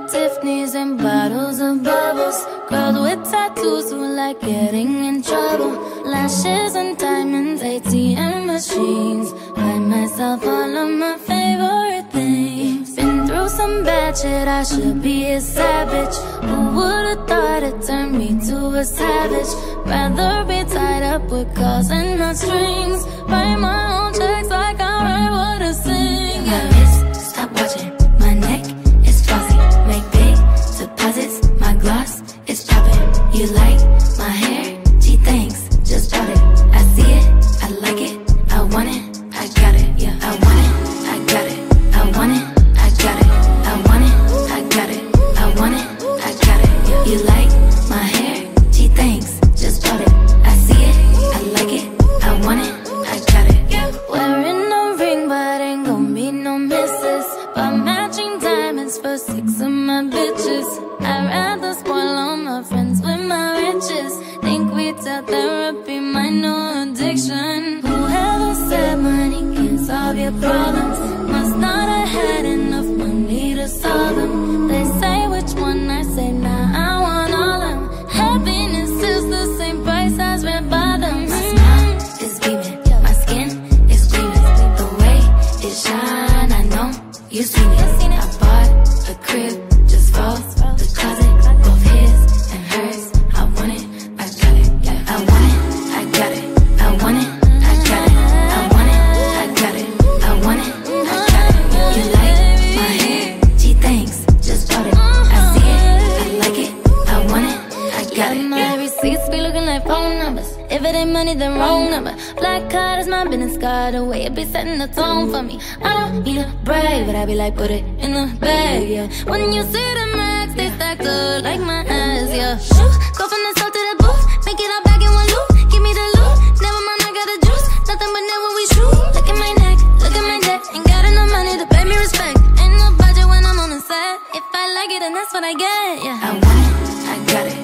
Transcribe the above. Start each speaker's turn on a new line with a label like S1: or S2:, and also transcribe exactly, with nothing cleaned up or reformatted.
S1: Tiffany's and bottles of bubbles. Girls with tattoos who like getting in trouble. Lashes and diamonds, A T M machines. Buy myself all of my favorite things. Been through some bad shit, I should be a savage. Who would've thought it turned me to a savage? Rather be tied up with calls and not strings. Write my own checks like I write what I sing. My wrist, stop watching. My neck is flossy. Make big deposits. My gloss is poppin'. You like my hair? Gee, thanks. Just bought it. I see it. I like it. I want it. I got it. Yeah, I want it. I got it. I want it. I got it. I want it. I got it. I want it. I got it. Yeah. You like my hair? Gee, thanks. Just bought it. I see it. I like it. I want it. I got it. Yeah. Wearing no ring, but ain't gon' be no misses. But matching diamonds for six of my bitches. I'd rather spoil all my friends with my riches. Think we tell therapy my new addiction. Whoever said money can solve your problems must not have had enough money to solve them. They say which one, I say nah, I want all of them. Happiness is the same price as red bottoms. My smile is beaming, my skin is gleaming. The way it shine, I know you seen it. I bought a crib just for the closet, both his and hers. I want it, I got it. Yeah, I want it, I got it. I want it, I got it. I want it, I got it. I want it, I got it. You like my hair? Gee, thanks. Just bought it. I see it, I like it. I want it, I got it. My receipts be looking like phone numbers. If it ain't money, then wrong number. Black card is my business card. The way it be setting the tone for me. I don't need a brag, but I be like, put it in the bag, yeah. When you see the max, they stacked up like my ass, yeah. Shoo, go from the south to the booth, make it all back in one loop. Give me the loot, never mind, I got the juice. Nothing but never we shoot. Look at my neck, look at my neck. Ain't got enough money to pay me respect. Ain't no budget when I'm on the set. If I like it, then that's what I get, yeah. I want it, I got it.